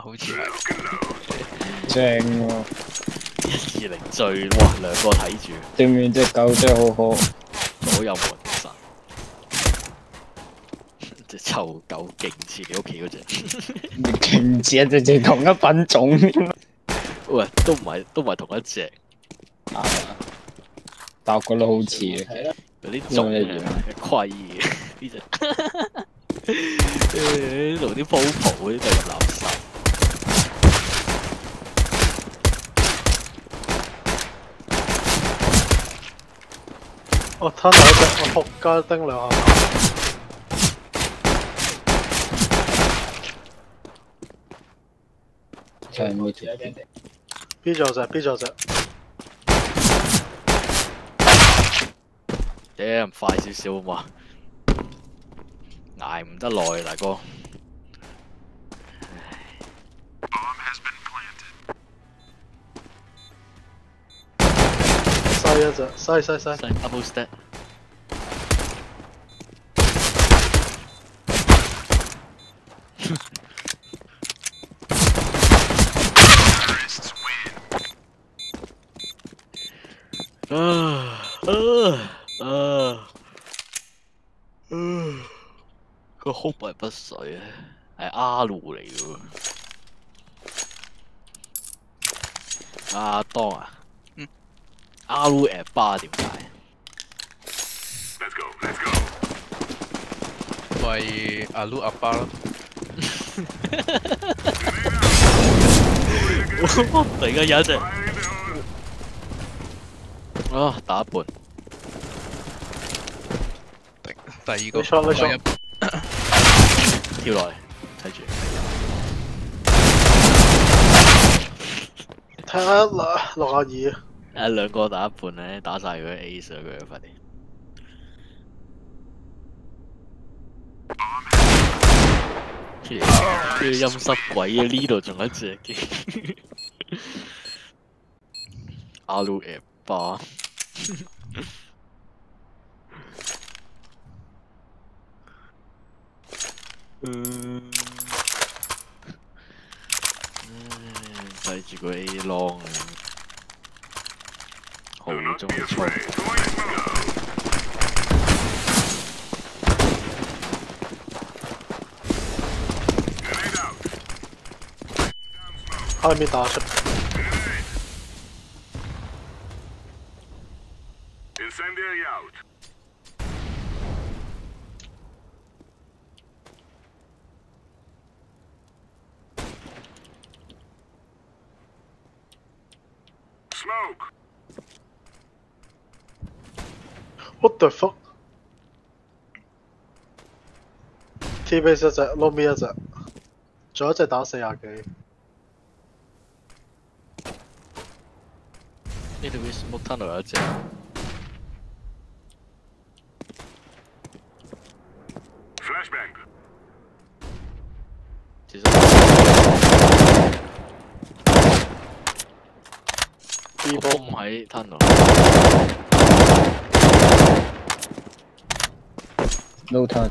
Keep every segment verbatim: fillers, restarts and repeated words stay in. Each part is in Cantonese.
好似正喎。 一二零最哇兩個睇住， 對面隻狗真係好好， 左右門神，隻臭狗勁似你屋企嗰隻。 勁似啊！直情同一品種。 喂，都唔係都唔係同一隻。 啊！但我覺得好似啊。 嗰啲種啊，虧嘅呢隻。誒，同啲鋪蒲嗰啲都係垃圾。 我吞兩隻，我仆街叮兩下。 睇冇條 B 咗隻 ，B 咗隻。 屌，快少少啊嘛，捱唔得耐，大哥。 西一隻，西西西。 西 double step。啊啊啊！嗯，個胸係不水啊，係 R 路嚟嘅喎。阿當啊，嗯 ，R 路 at 巴點解 ？Let's go, let's go。 咪阿魯阿巴咯。 突然間有一隻。啊！打一半。 第二個。 你錯你錯。 跳落嚟，睇住。 睇下六六廿二。 誒兩個打一半咧，打晒佢 A 上佢快啲。呢個陰濕鬼啊！呢度仲有一隻嘅。阿魯誒巴。嗯，睇住個 A long 好中意衝。 開面打出。 Incendiary out. Smoke. What the fuck? T base 一隻 ，low me 一隻，仲有一隻打四廿幾。 呢度 smoke tunnel 有一隻。 Flashbang。 其實。 B 波唔喺 tunnel。 No turn。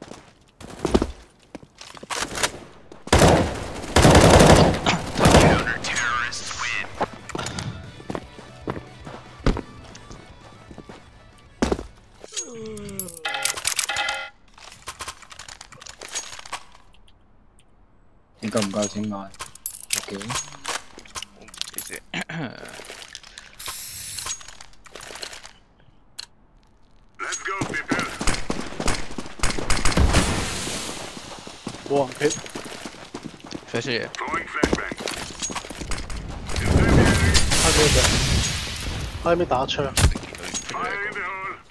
你夠唔夠錢買 ？OK。 謝謝。 Let's go, people。 冇人 hit。 謝謝。 Throwing flashbang。 開邊隻？開邊打槍。 Fire in the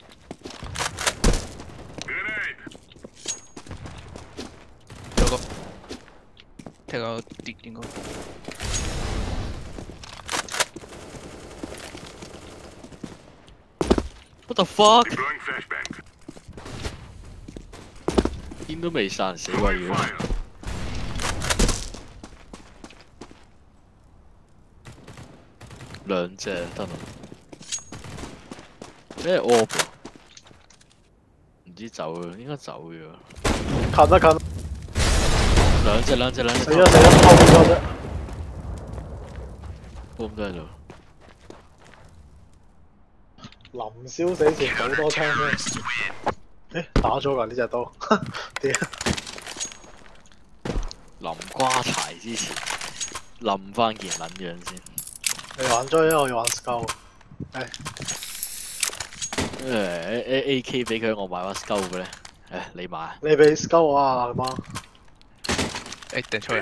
hole。Grenade。 有個。踢個跌應該。 What the fuck？ Deploying flashbang。 煙都未散死位嘅。兩隻得啦。咩 orb？ 唔知走嘅，應該走嘅。 近啊近。 兩隻兩隻兩隻。 死啦死啦，後邊嗰隻。 boom 都喺度。 臨燒死前補多槍先。誒，打咗㗎呢隻刀，屌！ 臨瓜柴之前，冧翻件撚樣先。 你玩追啊，我要玩 Skull。誒。 誒 A A K 俾佢，我買把 Skull 嘅咧。誒，你買？ 你俾 Skull 啊，阿媽。 誒，掟出嚟。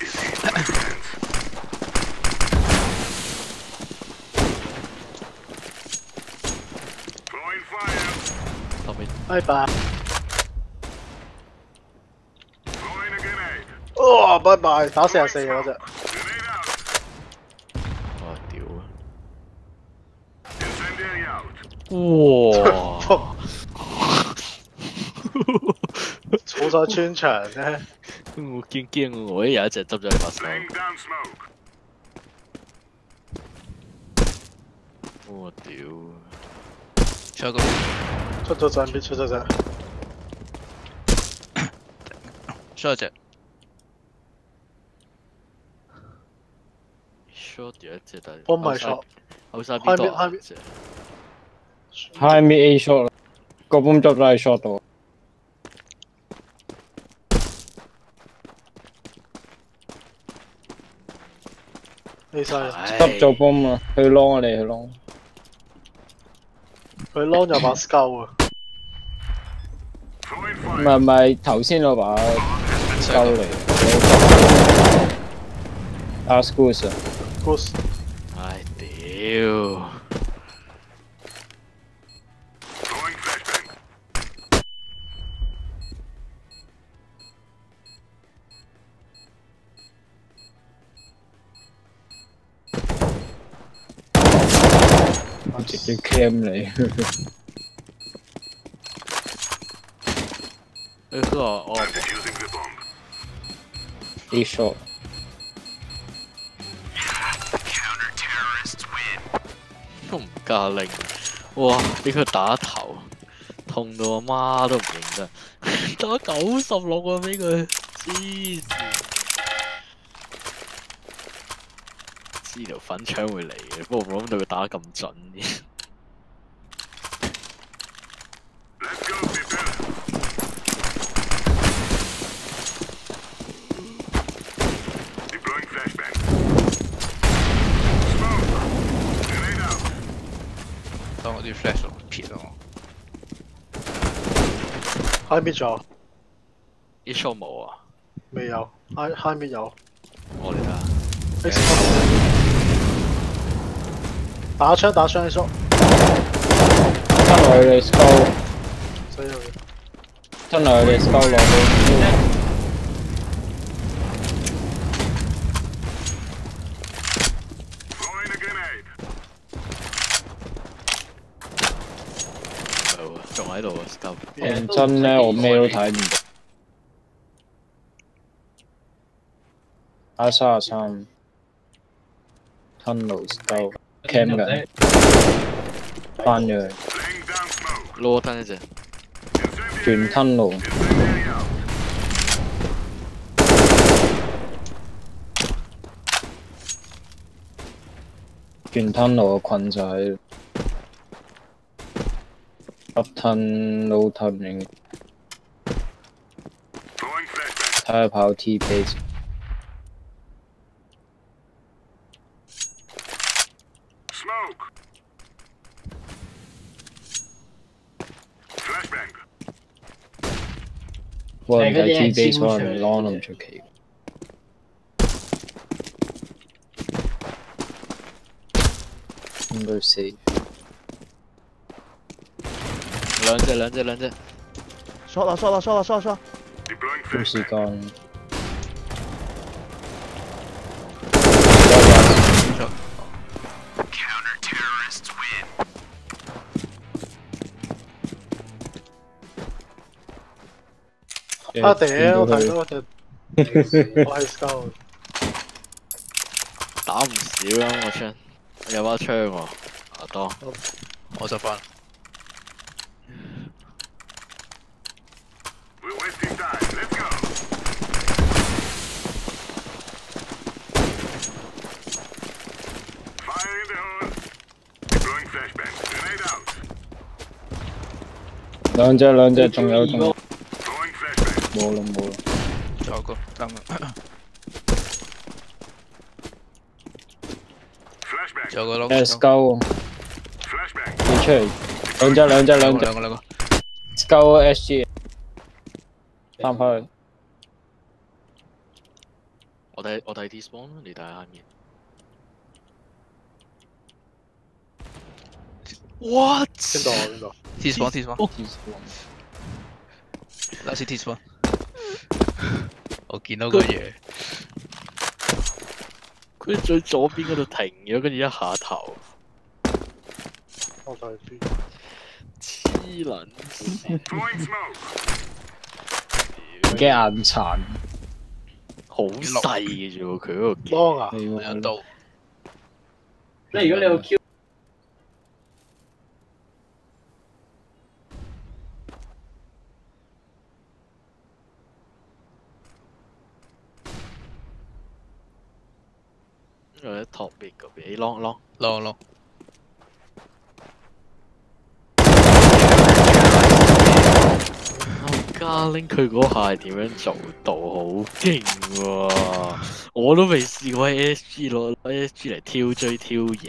後面。 拜拜。哦，拜拜，打四十四嗰隻。 我屌啊！哇！ 儲晒穿牆啫。 我驚驚我，有一隻執咗你把手。我屌！ 出個出咗陣，必出咗隻。 出咗隻。 short 有一隻，但係幫埋 short。 後晒邊多啊？ High mid A short 個 boom drop 都喺 short 度。 你晒。 執咗 boom 啊！去 long 啊你去 long。 佢 long 有把 Skull 啊。 唔係唔係，頭先嗰把 Skull 嚟。打 Goose 啊 ！Goose。 唉屌！ 直接 cam 你。 呢個我 A short。 都唔加力，哇！俾佢打頭，痛到阿媽都唔認得，打九十六啊！俾佢，黐線，知條粉槍會嚟嘅，不過冇諗到佢打得咁準嘅。 當我啲 flash 咯，撇咯。 High mid 咗。 一 shot 冇啊？ 未有 ，high high mid 有。 我嚟啦。 打槍打槍 shot。 真係你 Skull。 死咗佢。 真係你 Skull 落去。 仲喺度啊 ，Skull。 認真咧，我咩都睇唔到。打三十三 ，tunnel Skull cam 緊，翻咗去。 攞吞一隻。 全 tunnel。全 tunnel 嘅困就喺。up turn low turn 應該，睇下跑 T base。可能睇 T base 可能 long 都唔出奇。應該四。 兩隻兩隻兩隻 ，shot 啦 shot 啦 shot 啦 shot 啦 shot。 冇時間。 啊屌！睇到隻，我係 Skull。 打唔少啊！我槍有把槍喎，阿當， 我執翻。 兩隻兩隻，仲有仲有， Throwing flashbang. 冇啦冇啦。 仲有個燈啊， Flashbang. 仲有個窿。 Let's go， Flashbang. 你出嚟，兩隻兩隻兩隻兩個兩個。 ，Let's go S G， 翻返去。 我睇我睇 T spawn， 你睇下面。What？ 邊度啊邊度 T spawn T spawn。 T Last T spawn。我見到個嘢。 佢最左邊嗰度停咗，跟住一下頭。 我睇邊？ 黐撚線， Throwing smoke. 嘅眼殘， 好細嘅啫喎，佢嗰個鏡。 幫啊！ 係喎。 兩刀。 即係如果你有 Q， 因為托邊嗰邊，long long。 long long。 嘉玲佢嗰下係點樣做到？好勁喎！我都未試過喺 S G 攞 S G 嚟挑追挑贏。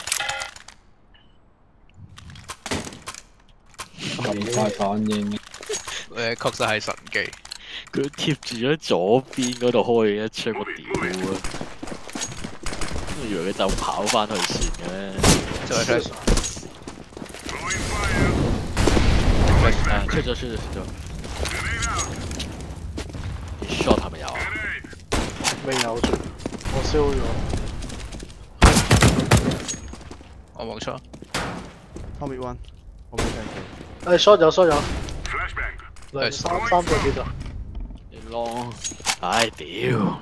咁快反應， 誒，確實係神技。 佢貼住咗左邊嗰度開一槍，我屌啊！我以為佢就跑翻去算嘅咧。 就係 flash。 Throwing fire. 啊！出咗出咗出咗。 Grenade out. shot 係咪有啊？ Grenade. 未有住，我燒咗。 我冇錯。 後面 one， 我冇聽佢。 誒 short 咗 short 咗， Flashbang. 兩三三隻幾咋？ 你 long， 唉屌！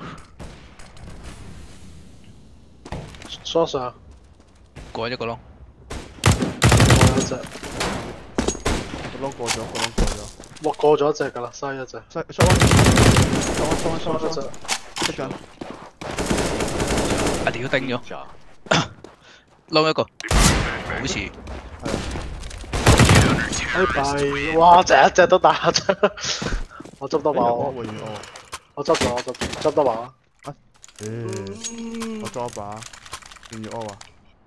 short 上， 過一個窿。 過一隻， 個窿過咗，個窿過咗。 哇過咗一隻㗎啦，嘥一隻， shot shot one，shot one shot one shot 一隻 one，出緊。 啊屌叮咗。撈一個。好似。 拜拜！哇，隻一隻都打咗，我執得把我， 會哦， 我執咗，我執執得把。 誒，我裝一把，仲要屙啊！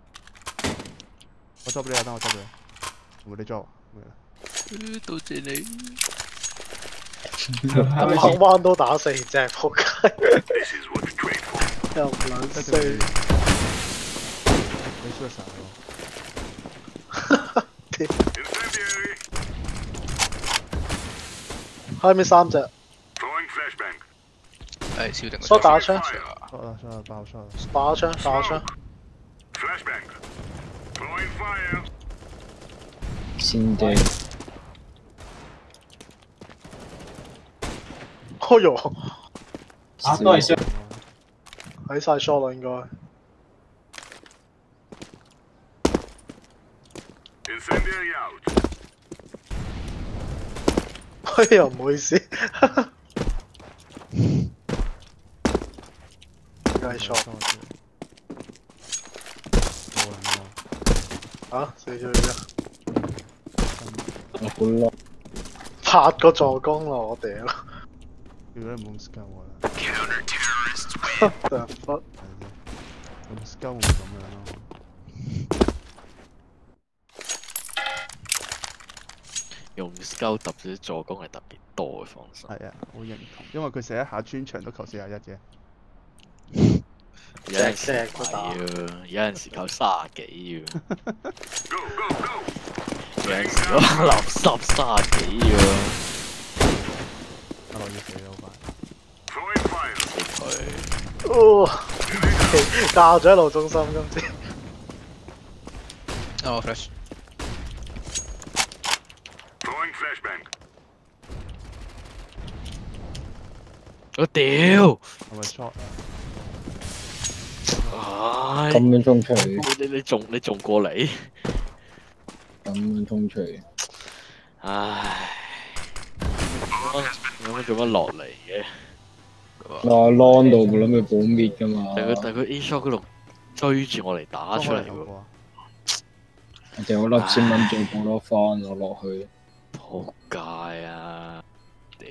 我執你啊，等我執你，冇你裝，冇啦。 多謝你。 黑灣都打四隻，仆街， This is what we train for. 又唔撚你四， 輸晒咯。 Incendiary. 開面三隻， Throwing flashbang. 誒，燒定個。 疏打槍， Fire. shot 啦 shot 啦爆 shot 啦。 打槍打槍， Flashbang. Throwing fire. 先正。 哎呦， 啊，都係雙。 喺晒 short 啦應該。 Incendiary out. 哎呀，唔好意思，而家係 short 冇人喎。 啊，死咗而家， 我好咯。 八個助攻咯，我屌， 如果你冇 skill 我啦， the fuck， 係啫。冇 skill 唔咁樣咯。 用 skill 揼啲助攻係特別多嘅，放心。 係啊，好認同，因為佢射一下穿牆都求四廿一嘅。 有陣時隻隻都打係啊，有陣時靠卅幾要， Go, go, go. 有陣時都垃圾卅幾要。 阿樂要死啦，好快。 Throwing fire. 佢哦，教咗一路中心今次， 哦 flash。 Throwing flashbang. 我屌！ 係咪 shot 啊？ 唉， 咁樣衝出嚟， 你你仲你仲過嚟？ 咁樣衝出嚟， 唉，有乜做乜落嚟嘅？ 嗱 long 度冇諗佢保滅㗎嘛， 但係佢但係佢 A shot 嗰度追住我嚟打出嚟喎， 我哋好粒先諗住補多翻我落去， 好仆街啊！屌！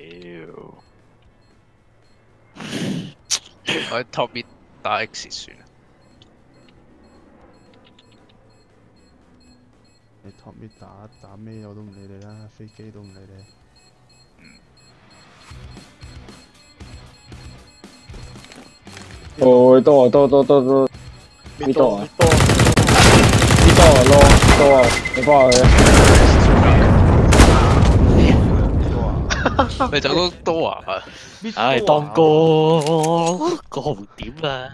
我喺 top mid 打 X 算啦。 你 top mid 打打咩我都唔理你啦，飛機都唔理你。 哦，多啊多多多多， 搣多啊搣多， 呢多啊攞多啊，你幫下佢。 咪就嗰多啊！ 唉，當哥個紅點啦！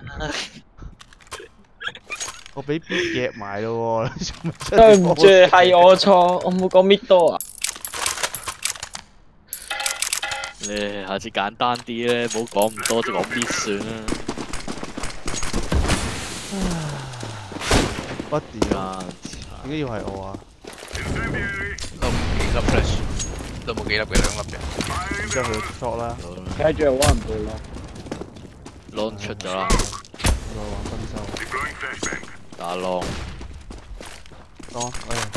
我俾 B 夾埋咯喎， 對唔住，係我錯，我冇講搣多啊。 你下次簡單啲咧，唔好講咁多，就講搣算啦。 不掂啊！ 啊！ 點解要係我啊？ Incendiary. 都冇幾粒 flash，都冇幾粒嘅兩粒嘅。 Fire in 之 the 後佢 hole. shot 啦， 睇住我唔到啦。 浪出咗啦， 再玩分手。 Deploying flashbang. 打浪。 當哎呀，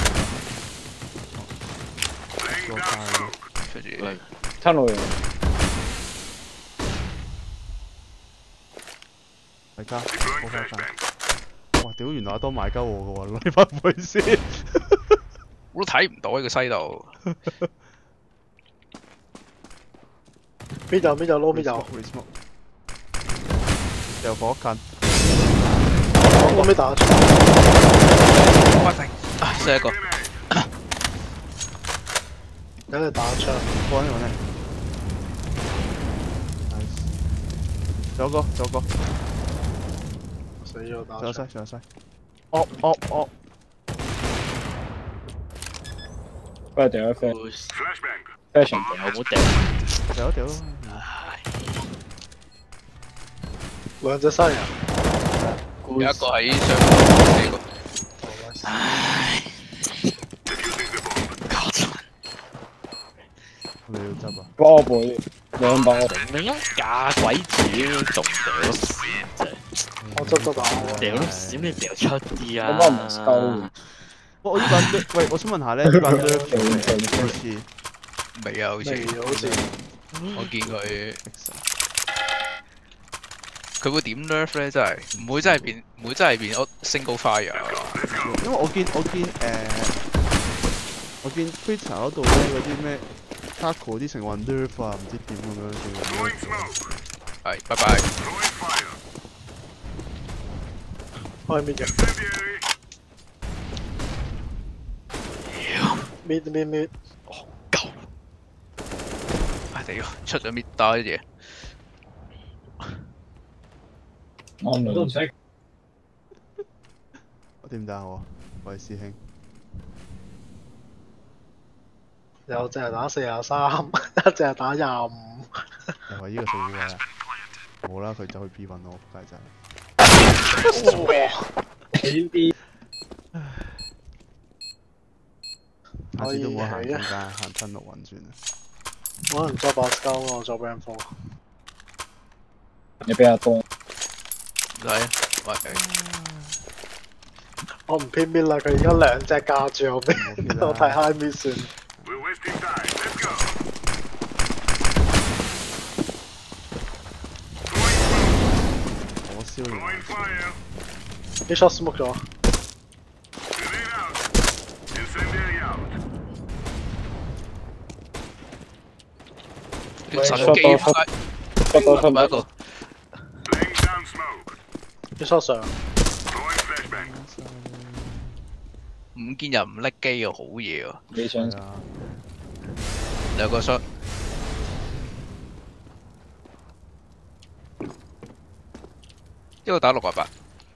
Laying 做 down 晒 smoke. 跟住喂， 吞落嚟， 大家 Deploying 好快 flashbang. 哇！屌，原來阿多買鳩我嘅喎，攞翻回先。 我都睇唔到喺個西度。 搣就搣就撈搣就， smoke，又火近， 我搣打出， 哇頂！啊，死一個。 Grenade. 等佢打槍， 過呢個呢 ，nice，仲有個，仲有個， 死咗打槍， 仲有西，仲有西，哦哦哦， 不過掉咗飛 Flashbang. fashion 有冇掉？ 掉一掉咯， 兩隻新人， 有一個喺上邊呢個。 唉， Defusing the bomb. 搞錯。 你要執啊？ 波背兩把， 頂你一架鬼子仲掉閃啫！ 我執得打喎， 掉閃你掉出啲啊！ 咁我唔收。 我呢版喂，我想問下咧，呢版 nerf 好似未啊，好似未好似我見佢佢會點 nerf 咧？真係唔會真係變，唔會真係變 single fire 啊！ 因為我見我見誒、呃，我見 Twitter 嗰度咧嗰啲咩 Taco 啲成運 nerf 啊，唔知點咁樣叫 Throwing nerf。 smoke. 係，拜拜。 Throwing fire. 開搣嘅， Incendiary. 搣搣搣， 夠啊屌，出咗 mid 打啲嘢。 我唔都唔識。 我點打我？喂師兄， 有隻係打四廿三，一隻係打廿五， 又係呢個四股位啊！冇啦，佢走去 B 揾我，仆街仔。 呢啲下次都唔好行中間，行親六運算啦。 可能作把鳩我作 Ram Four， 你俾阿東。 唔使啊，喂， 我唔偏搣啦，佢而家兩隻架住我邊，我睇 high mid 算。 We're wasting time. Let's go. Throwing smoke. 我燒你 Throwing fire. 啲 shot smoke 咗， Grenade out. Incendiary out. 條神機撲街， 出到出到咪一個。 Laying down smoke. 啲 shot 上， Throwing flashbang. 唔見人唔拎機啊，好嘢啊！ 你想係啊， 兩個 shot，一個打六啊八，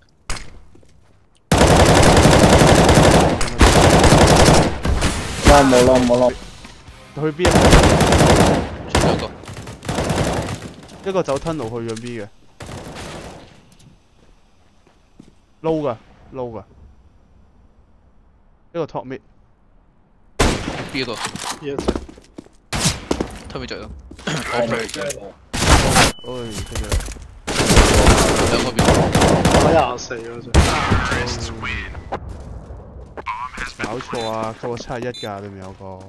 攞冇攞冇攞， 去 B 啊！ 出咗一個。 一個走 tunnel 去咗 B 嘅，撈噶撈噶，一個 top mid， B 嗰度， 呢一隻推尾着咯。 我我未飛哎，出咗嚟。 兩個邊， 打廿四嗰隻， 搞錯啊！扣我七十一㗎，對面有個。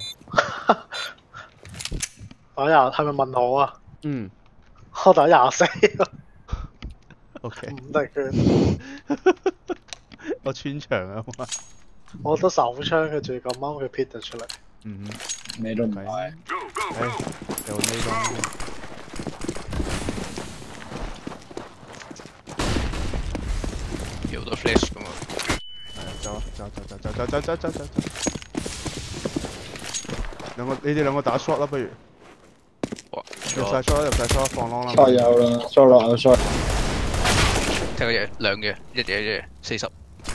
打廿係咪問我啊？ 嗯。 我打廿四。 O K。 唔得佢。 我穿牆啊嘛。 我得手槍嘅，仲要咁啱佢 pit 咗出嚟。 嗯。 咩都唔係。 誒，有呢檔。 有好多 flash 噶嘛。 係啊，走啊，走走走走走走走走走。兩個，你哋兩個打 shot 啦，不如。 哇！ 入晒 shot 啦，入晒 shot 放 long 啦。 shot 有啦 ，shot 落有 shot。 睇個嘢，兩嘢，一嘢一嘢，四十。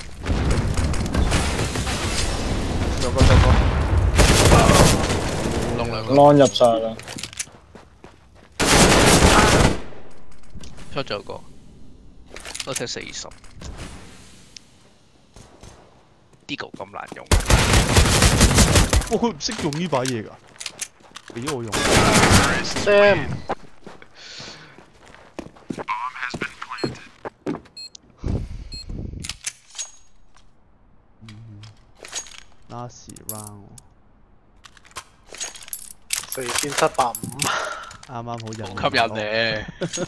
有個有個。 long 兩個。 long 入晒啦。 出咗個，都睇四十。啲球咁難用。 哇！佢唔識用呢把嘢㗎，俾我用。 Sam。 Last round。 四千七百五。 啱啱好引。 好吸引你。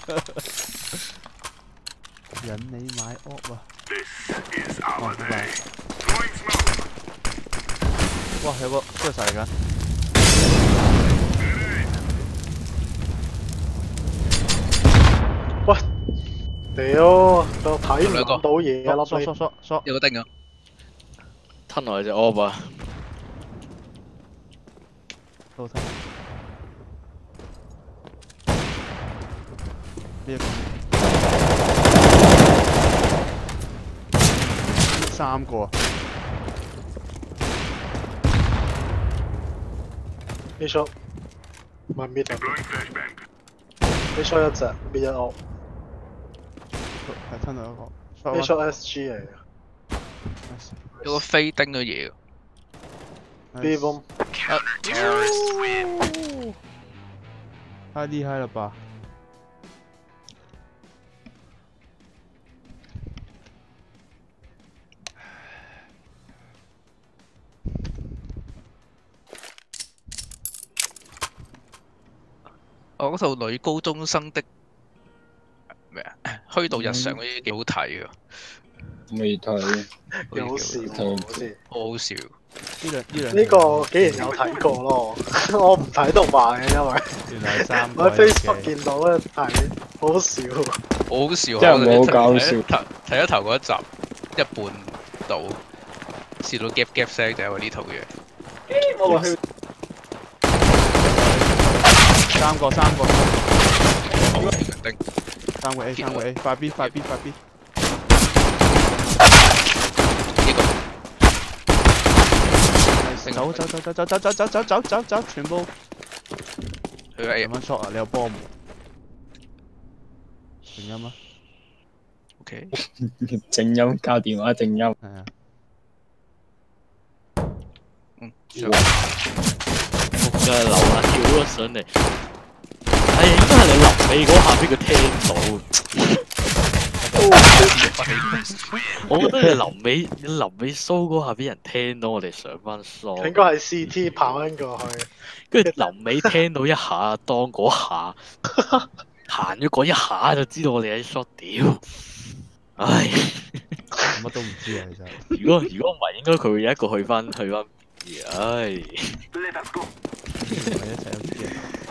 引你買屋啊！ This is our 哦，拜拜。 day. Throwing smoke. 哇！有個出晒嚟㗎。 喂！屌，我睇唔到嘢啊！ 縮粒縮縮縮。 有個釘啊！ 吞落去隻 orb 啊！ 到睇。呢個。三個。 呢 shot 唔係 mid 啊 Deploying flashbang. 呢 shot 一隻 mid 一 op 係吞到一個。 呢 shot S G 嚟嘅。 有個飛釘咗嘢 B boom。 太厲害了吧！ 我嗰套女高中生的咩啊？虛度日常嗰啲幾好睇㗎。 未睇。 幾好笑喎，好似。 好好笑。 呢兩呢兩。 呢個竟然有睇過咯，我唔睇動漫嘅，因為原來係三我喺 Facebook 見到咧睇，好好笑。 好好笑， 真係好搞笑。 睇咗頭嗰一集一半到，笑到 gap gap 聲就係呢套嘢。 我落去。 三個三個。 好釘。 三個 A 三個 A， 快 B 快 B 快 B。走走走走走走走走走走走走，全部。 佢係咁樣 shot 啊！你有波冇？靜音啊 ？OK。 靜音教電話靜音。 係啊。 嗯。 哇！仆街流下跳咗上嚟，係應該係你臨尾嗰下俾佢聽到。我覺得你臨尾你臨尾 show 嗰下俾人聽到，我哋上翻 show。 應該係 C T 跑緊過去， 跟住臨尾聽到一下，當嗰下行咗嗰一下就知道我哋喺 shot 屌。唉， 乜都唔知啊，其實。 如果如果唔係，應該佢會有一個去翻去翻。唉。 Let us go. 一齊有啲嘢。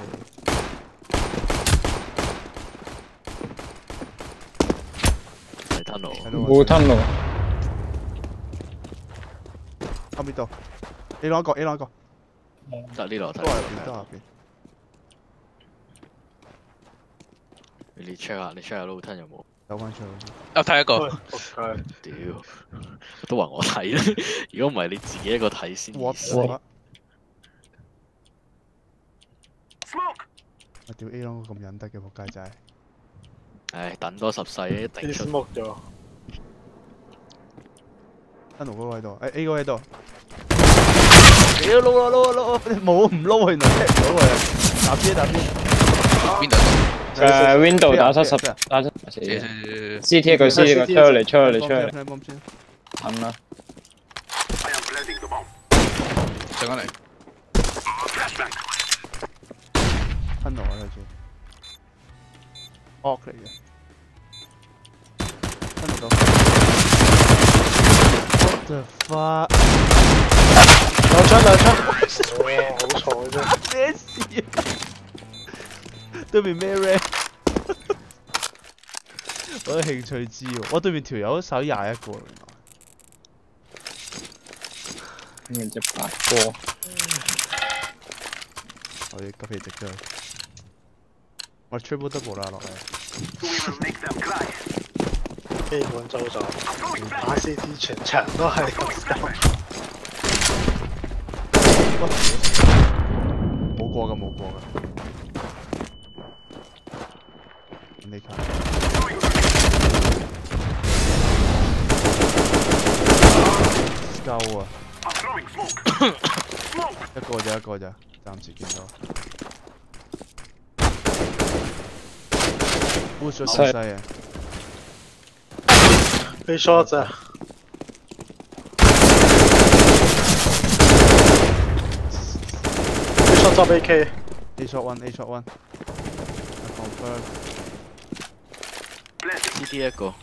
吞路， 冇吞路。 後面度 ，A 攞一個 ，A 攞一個。 得呢度睇。 都係入邊，都係入邊。 你 check 下，你 check 下 low 吞有冇？ 走翻出去。 啊，睇一個。 屌，都話我睇啦。如果唔係你自己一個睇先。 What？ Smoke。 我屌 A 攞咁忍得嘅仆街仔。 唉，等多十世一定出。 木咗。 吞路嗰個喺度，誒 A 嗰個喺度。屌撈啦撈啦撈！冇唔撈原來踢唔到佢。打 B 打 B。 邊度？ 誒 Window 打七十，打七十。C T 一個 C T 一個出嚟出嚟出嚟。等啦。 上緊嚟， 吞落啊！睇住 ，off 嚟嘅，吞唔到。What the fuck？ 兩槍兩槍，哇！好彩啫。 咩事啊？對面咩 rank？ 我有興趣知喎，我對面條友手廿一個原來。 咁隻白波， 我要急氣直咗佢。我 triple double 啦落嚟。 基本周就打 C T 全場都係咁 style。 冇過㗎冇過㗎。你睇。夠啊！一個咋一個咋，暫時見到。push 咗好犀啊！ 被 shot 咋？被 shot 執 A K。A shot one A shot one。confirm。 C T 一個。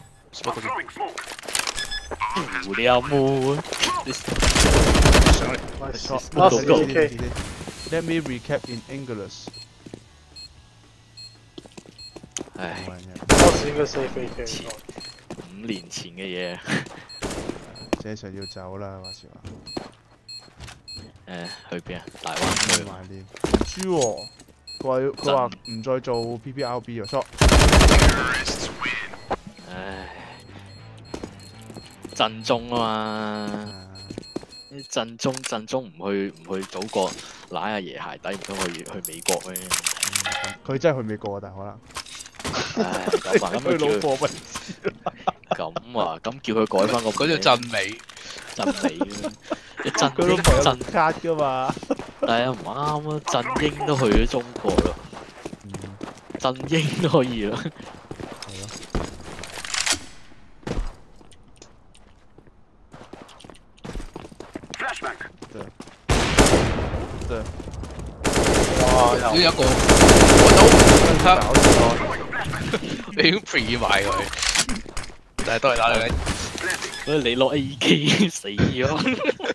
無聊木。 上嚟。 Last A K。 Let me recap in English。 唉， Last 應該 save A K。 五年前嘅嘢。 這場要走啦，話時話。 誒，去邊啊？大灣區。 埋念。豬喎，佢話佢話唔再做 P P R B 喎 ，shot。 唉，震中啊嘛！啲震中震中唔去唔去祖國揦阿爺鞋底，唔通去去美國咩？ 佢真係去美國啊，但係可能。 唉，咁啊，咁佢老婆咪咁啊，咁叫佢改翻個嗰叫震美， 震美啊！一震佢老婆有震卡噶嘛？ 但係唔啱啊！振英都去咗中國咯，振英都可以咯。 係咯。對。對。 哇！ 呢一又個揾到， 搞錯。 你已經 pre 埋佢，但係都係打你。 所以你攞 A K 死咗，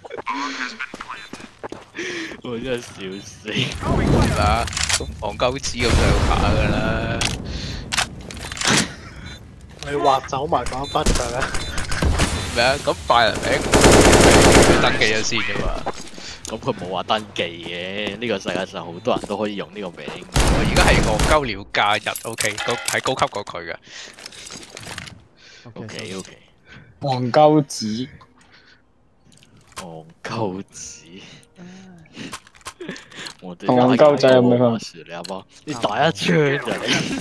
我真係笑死。 係嘛？咁戇鳩子咁上下㗎啦。 你劃走埋嗰一筆㗎啦。 咩啊？咁拜人名要登記咗先㗎嘛？ 咁佢冇話登記嘅，呢個世界上好多人都可以用呢個名。 我而家係戇鳩了假日 ，OK，高係高級過佢嘅。 OK OK。 戇鳩子， 戇鳩子。我哋戇鳩仔有咩分別？你阿媽，你打一槍咋你？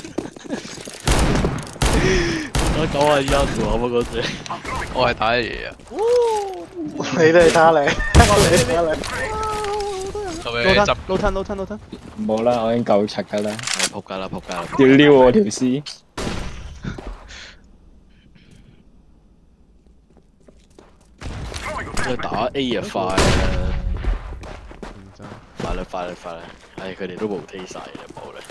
我九啊一喎，乜嗰隻？ 我係打嘢啊！ 你哋睇下你，我哋睇下你。 係咪執撈吞撈吞撈吞。 冇啦，我已經夠柒㗎啦。 係仆街啦，仆街啦！ 要撩我條絲。 佢打 A 啊快啊！快啦快啦快啦！唉，佢哋都冇 T 晒啦，冇啦。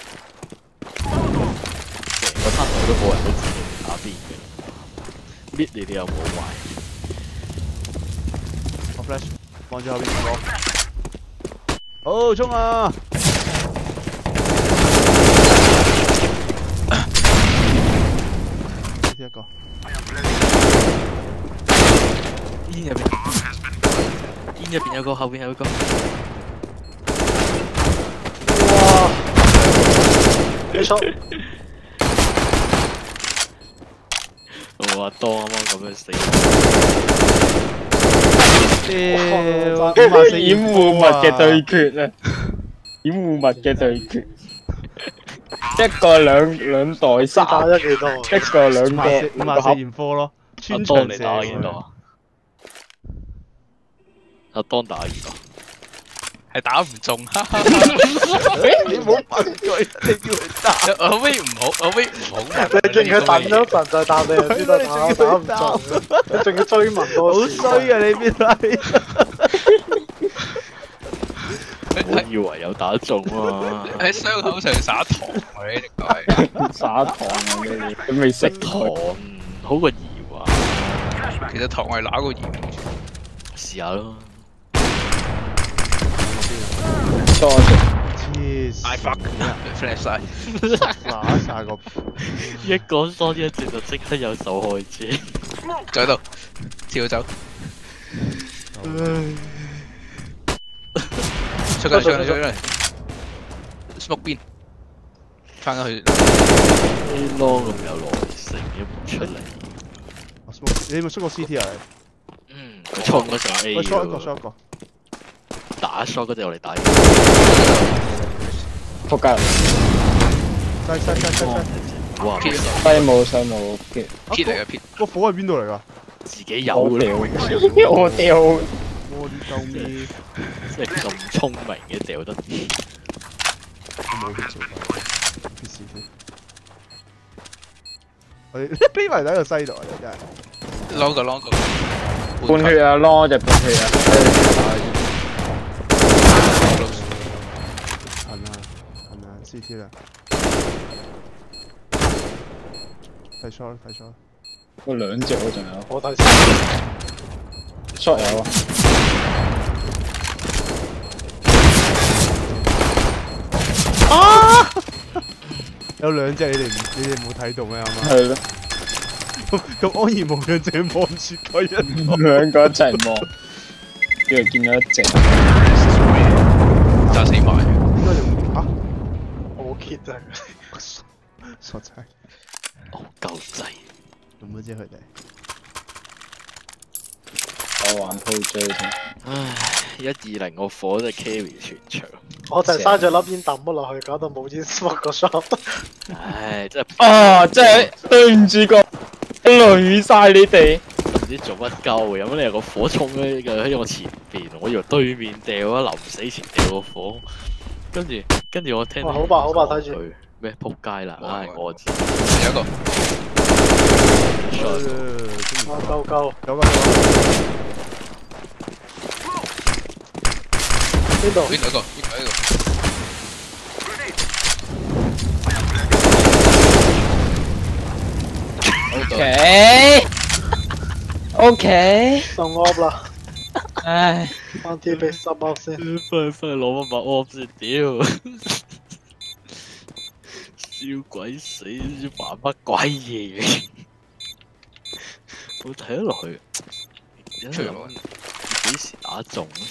成個攤位都冇人都知你打邊嘅，搣你哋又冇壞。 我 flash 望住後邊個。好衝啊！呢一個。 煙入邊，煙入邊有個，後邊有個。 哇！你錯。 我話多啱啱咁樣死。 屌！ 掩護物嘅對決啊！掩護物嘅對決，一個兩兩袋三， 打咗幾多？ 一個兩五萬四個五萬四驗科咯，穿牆射你打幾多？阿當打幾多？ 係打唔中， 你唔好問佢，你叫佢打。 我威唔好，我威唔好。 你見佢等咗陣再答你，就知道打打唔中。你仲要追問多好次。 衰啊！你邊係？ 以為有打中啊！ 喺傷口上撒糖啊！呢隻鬼撒糖啊！你佢未識糖佢， 好過鹽啊！ 其實糖係揦個鹽， 試下咯。 多謝。 黐線 I fuck flash 晒， 打晒個一講多一隻就即刻有受害者。 就喺度跳走，出嚟出嚟出嚟 ，smoke 邊，翻返去 A long 咁有耐性嘅唔出嚟。 我 smoke 你有冇出過 C T 啊？ 嗯，佢衝咗上 A 喂，short 一個喎 short 一個， 打 shot 嗰隻我嚟打。 仆街！ 西西西西西， 哇！ 撇西冇西冇嘅， 撇嚟嘅撇， 個火喺邊度嚟㗎？ 自己有我咯， 掉，我掉。 我啲鳩咪， 即係咁聰明嘅掉得。 我冇血做，血事先。我哋匿埋喺個西度啊！真係。 long 個 long 個， 半血啊，long 就半血啊。 近啊近啊 C T 啦，睇 short 睇 short， 我兩隻我仲有我睇 ，short 有啊。 啊！有兩隻你哋唔你哋冇睇到咩啱啱？ 係咯， 咁咁安然無恙這望住佢一兩個一齊望，跟住見到一隻， 炸死埋。 應該用嚇好 kit 真係。 傻仔， 哦，夠滯。 做乜啫佢哋？ 我玩 P J 先。 唉，一二零個火就 carry 全場。 我就係嘥咗粒煙抌咗落去，搞到冇煙 smoke 個 shot。 唉，真係啊！真係對唔住個累晒你哋。 唔知做乜鳩嘅，咁你有個火衝喺個喺我前邊，我以為對面掉啊，臨死前掉個火，跟住跟住我聽到哇好吧好吧睇住佢咩撲街啦，唉我知有一個啊夠夠， 有個邊度？ 邊度一個邊度一個， OK OK， 上 off 啦， 唉， 翻 T 俾十 off 先。 翻去翻去攞翻把 off 先，屌！笑鬼死，唔知扮乜鬼嘢。我睇得落去，而家諗幾時打中咧？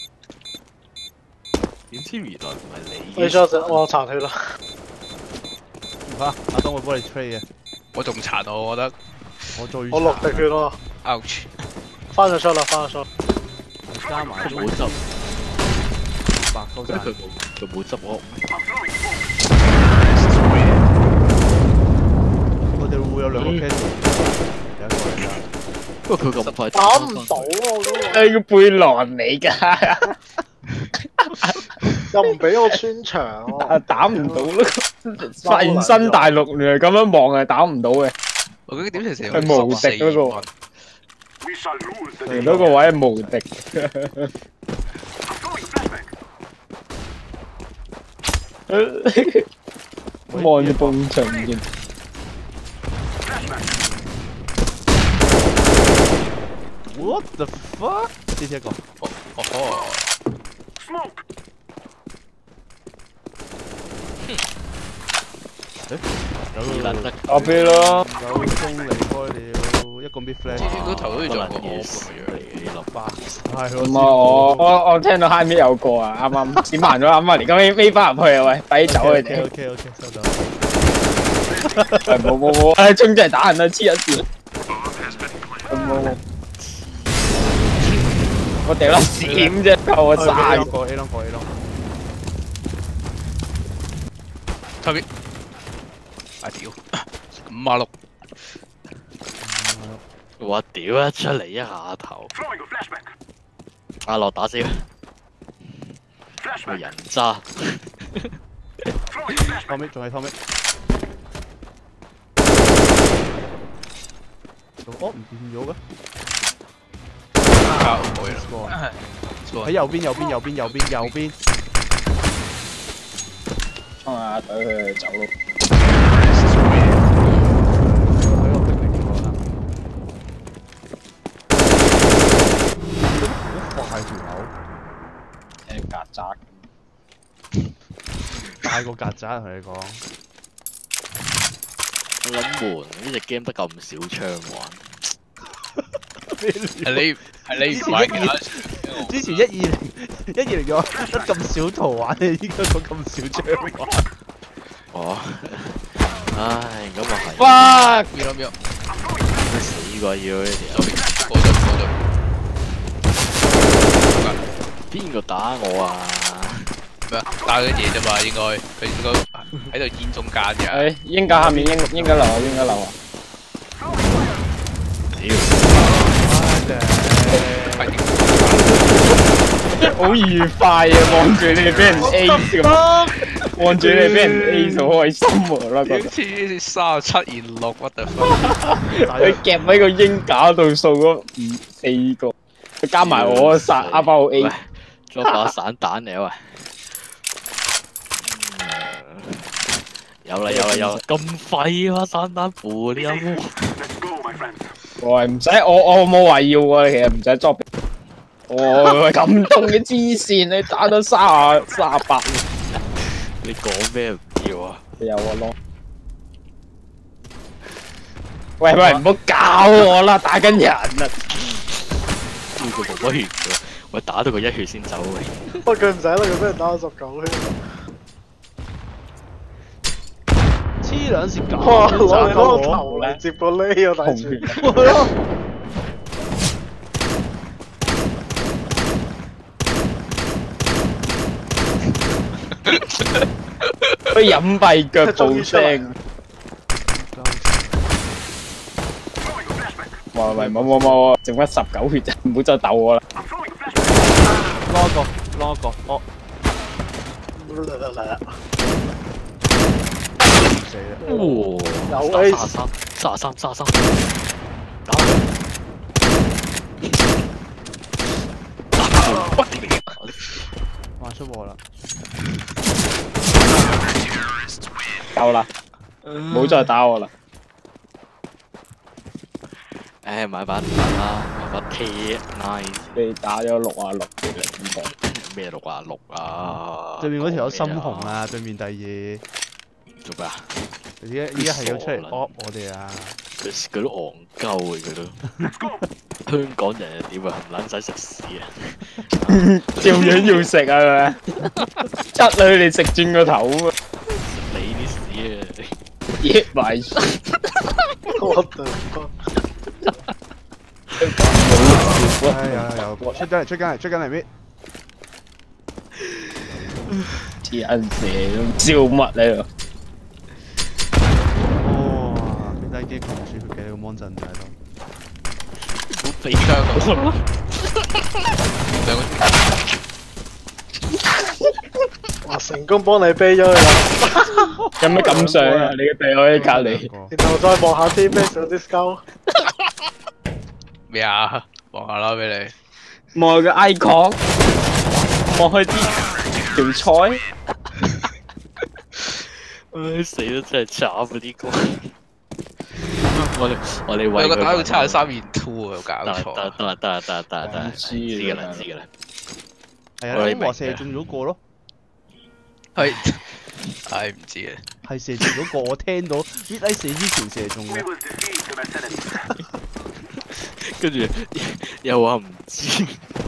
點知原來唔係你嘅。 你咗隻我殘血啦， 嚇阿東會幫你 trade 嘅， 我仲殘我，我覺得我最我六滴血咯， ouch， 翻咗出啦，翻咗出。 加埋佢冇執， 白高佢冇佢冇執我。 我哋會有兩個 case，有一個嚟㗎。 不過佢咁快打唔到啊！我都係個背囊嚟㗎， 又唔俾我穿牆啊打唔到咯，發現新大陸原來咁樣望係打唔到嘅， 我覺得點成成係無敵嗰個， We shall lose the 原來嗰個位係無敵。 I'm going flashback. 望住埲牆先。 What the fuck？ 呢一個， 哦哦， Smoke. 有難得打邊咯， 有鐘離開了，一個 mid flash。 個頭好似仲有個嘢 off 死咁樣。 嚟嘅落巴。 係唔係我我我聽到 high mid 有個啊，啱啱點慢咗，啱啱而家尾尾翻入去啊，喂，快啲走啊 OK 你！ OK OK 收到。 係冇冇冇，唉，衝出嚟打人啦，黐一線。冇冇，我掉粒閃啫，夠我晒。 A 個 A 兩個 A 兩。 後邊，啊屌，五啊六， 我屌一出嚟一下頭， Throwing a flashback. 阿樂打死佢，個 Flashback. 人渣。 Throwing a flashback. 後尾仲係後尾。哦，唔變咗嘅。 靠，冇嘢啦。 喺右邊右邊右邊右邊右邊。 啊，懟佢走咯。 喺個逼嚟過啦。好快條友， 誒曱甴。 大過曱甴同你講。 我諗悶，呢隻 game 得咁少槍玩。 係你係你唔買嘅。 之前一二零一二零咗得咁少圖玩，你依家講咁少槍玩。 哦，唉，咁啊係。 哇！ 秒秒， 死過要呢條。 過咗過咗。 邊個打我啊？ 咩啊？打緊嘢啫嘛，應該佢應該喺度煙中間嘅。 誒，應該下面應應該流啊，應該流啊。好愉快啊！望住你哋俾人 A 咁，望住你哋俾人 A 就開心喎啦，覺得。 黐三十七二六，what the fuck？ 佢夾喺個鷹架度掃咗五四個，佢加埋我殺阿包 A。 再把散彈嚟喂！有啦有啦有啦，咁廢啊散彈符呢一屋。 喂，唔使我我冇話要喎，其實唔使作。哦，咁痛嘅黐線，你打到三啊三啊八。 你講咩唔要啊？ 有啊咯。喂喂，唔好搞我啦，打緊人啊！ 呢個冇乜血㗎，我打到佢一血先走嘅。 不過佢唔使啦，佢俾人打到十九血。 黐兩線搞。 哇！攞你攞個頭嚟接個呢啊，大柱。 佢隱蔽腳步聲。喂喂，冇冇冇，剩翻十九血啫，唔好再鬥我啦。 攞一個，攞一個，哦。死啦！ 哇！ 有 A 三十三，三十三，三十三，打佢！ 玩出禍啦！ 夠啦，唔好再打我啦。 誒，買把啦，買把 T nice。 你打咗六啊六嘅零個。 咩六啊六啊？ 對面嗰條有深紅啊！對面第二。 做咩啊？ 而家而家係要出嚟惡我哋啊！ 佢佢都戇鳩嘅佢都。香港人點啊？唔撚使食屎啊！ 照樣要食啊，係咪？窒佢哋食轉個頭啊！ 你啲屎啊！ 耶埋！ 我的唉有有出緊嚟出緊嚟出緊嚟搣！ 黐撚線咁笑乜喺度？ 哇！邊低機控住佢嘅個芒陣喺度。 好肥張啊！ 兩個哇！成功幫你啤咗佢啦。 有咩感想啊？你嘅隊友喺隔離。 然後再望下 teammate 有啲 scout。 咩啊？望下啦俾你。 望個 icon，望佢啲條菜。 唉死啦！真係慘啊呢個。我哋我哋為有個打到佢七十三面 two 啊，有搞得錯。 得得啦得啦得啦得啦得啦，知㗎啦知㗎啦。 係啊， 我哋明你話射中咗個咯， 係，唉唔知啊。 係射中咗個，我聽到搣低射之前射中嘅。 跟住又話唔知。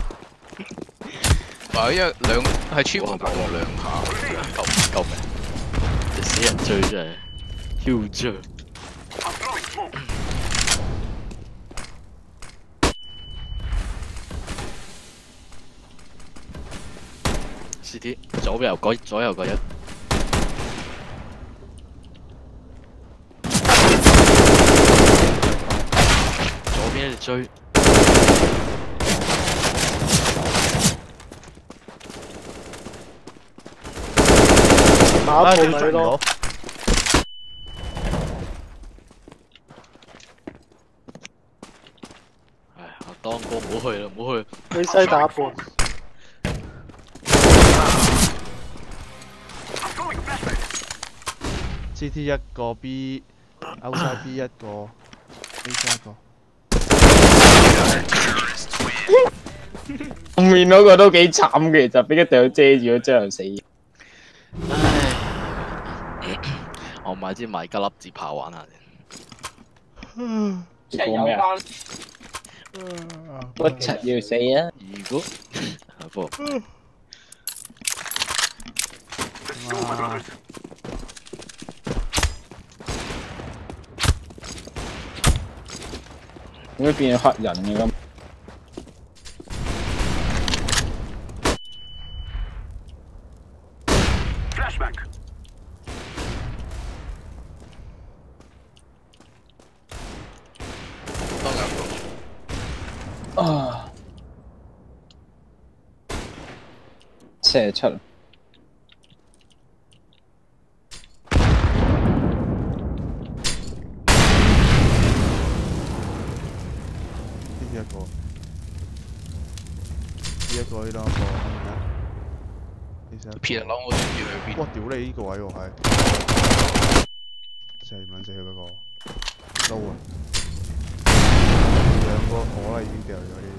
話因為兩係穿黃打我兩下， 救救命！隻死人追真係囂張。C T 左右嗰左右嗰一，左邊一直追。 打一套咪咯。 唉，我當哥唔好去啦，唔好去。 你西打一半。 C T 一個 B，outside B 一個 ，A 三一個。 後面嗰個都幾慘嘅，其實俾個隊友遮住咗之後死。 唉，我買支米加粒子炮玩下先。講咩啊？我柒要死啊！ 如果不哇！ 點解變咗黑人嘅咁？ Flashback. 當眼部。 啊！射出。 呢一個，呢一個呢兩個，呢撇人攞我知去邊。 哇！屌你呢個位喎係，四蚊四嗰個，撈啊！兩個火啦已經掉咗呢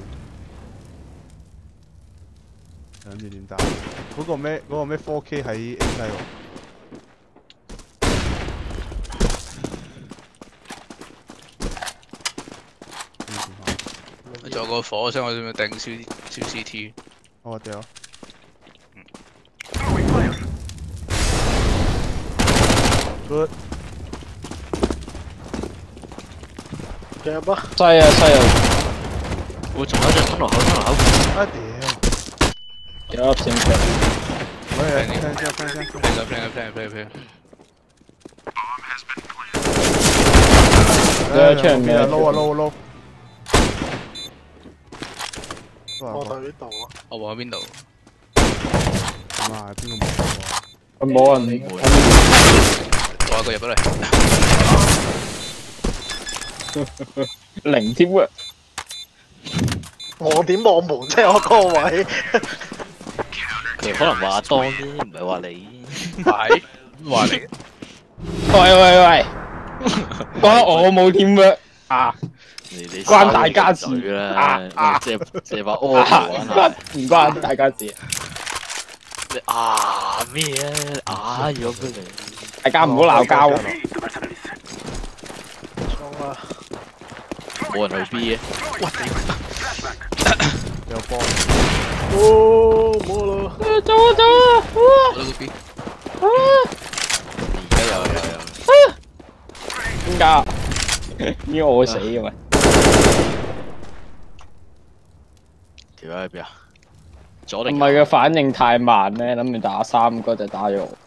啲，諗住點打？嗰個咩？嗰個咩 four K 喺 A 西喎。 仲有個火箱，我點樣頂燒燒 C T？ 我掉。Good。 夾啊！ 西啊西啊！ 我仲有一隻衝落口，衝落口。 啊屌！ 有粒閃擊。 喂，聽聽聽聽聽。 play 啦 play 啦 play 啦 play 啦 play 啦。 有出人咩啊？ 撈啊撈撈！ 我睇呢度啊！ 我望喺邊度？ 咁啊，邊個冇啊？ 佢冇人。 我一個入咗嚟。 零添啊！ 我點望門啫？我嗰個位。 佢可能話當啫，唔係話你。 係話你。 喂喂喂！關我冇添啊！啊！ 你你關大家事啦！ 啊！ 借借把柯玩下， 唔關大家事。 你啊咩啊？啊咗佢哋， 大家唔好鬧交。 衝啊！ 冇人去 B 嘅。 有波。 哦，冇啦！ 走啊走啊！ 我都個 B。 而家有有有。 點解？呢個我死嘅咪？ 條喺邊啊？左定唔係佢反應太慢咧，諗住打三個就打咗我，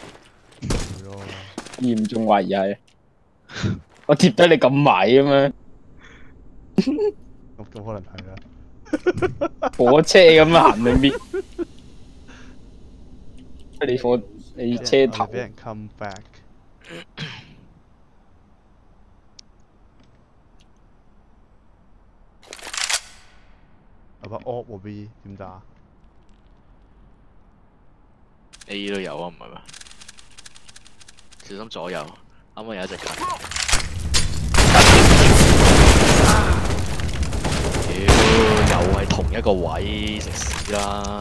嚴重懷疑係我貼得你咁埋咁樣， 咁咁可能係啦。 火車咁樣行兩邊，你火你車頭俾人 come back。有把 op 喎 B 點打 A 都有啊，唔係咩？小心左右，啱啱有一隻近。屌，又係同一個位，食屎啦！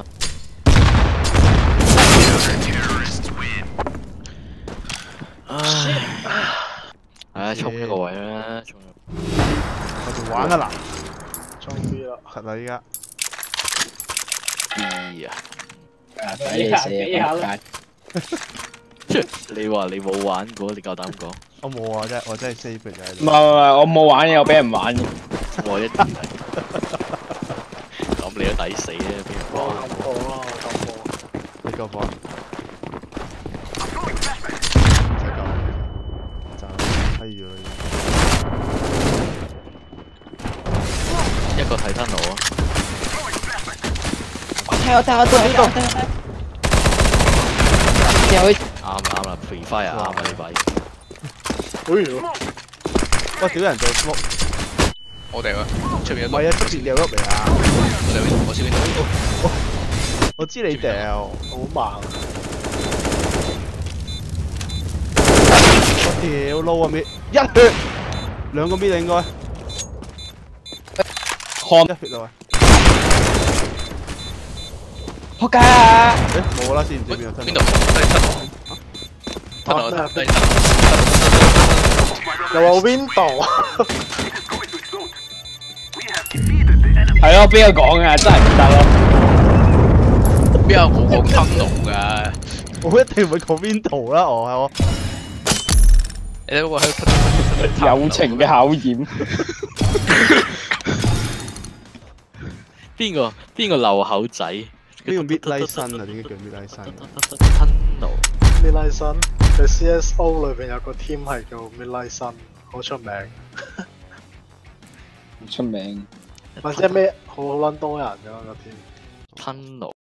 唉，唉，衝一個位啦，衝！ 我哋玩啊嗱， 衝 B 啦！ 實啦依家。 B 啊！ 抵你死啊！ 你話你冇玩過，你夠膽講？ 我冇啊，真我真係 save 嘅啫。 唔係唔係，我冇玩嘅，我俾人玩嘅。 我一點咁你都抵死啊！邊個我幫？ 撳波啦，我撳波。 你夠波？唔使救，就閪咗啦一個睇吞我啊！ 我睇我睇我睇我睇我睇。 啱啱啦 ，free fire 啱啊呢把。 哎呦！ 哇！屌人做 smoke， 我哋啊，出面一個。 唔係啊，出邊掉入嚟啊！ 我哋我小邊度。 我知你掉， 好慢。 屌撈啊咩？一血，兩個 mid 應該。 看一血啊仆街啊！ 喂！誒冇啦，知唔知邊個邊度？吞落，吞落，吞落。 又話 window， 係咯，邊個講啊？真係唔得咯。 邊有我講吞落㗎？ 我一定唔會講邊度啦，我係我。 你睇我喺度吞吞友情嘅考驗。 邊個邊個漏口仔？ 邊個 mid 拉身啊？點解叫 mid 拉身？ 吞到。 米拉森，佢 C S O 裏邊有個 team 係叫米拉森，好出名。 出名。 或者咩好好撚多人㗎個 team。 吞到。